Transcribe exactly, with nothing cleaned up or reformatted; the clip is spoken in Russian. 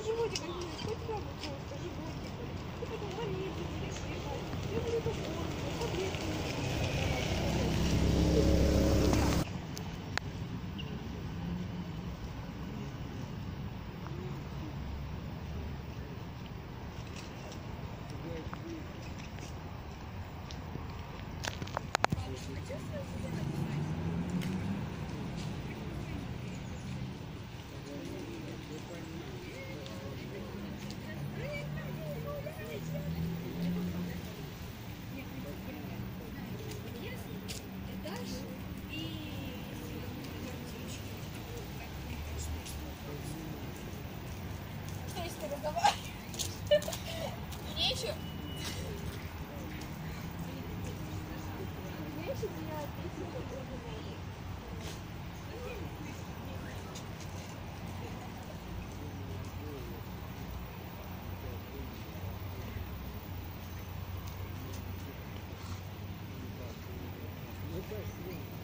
животик, хоть яблоко, животик. И потом варенье будешь съедать. Я буду покормить, таблетки. Что если разговаривать? Нечего. Нечего делать, Ну,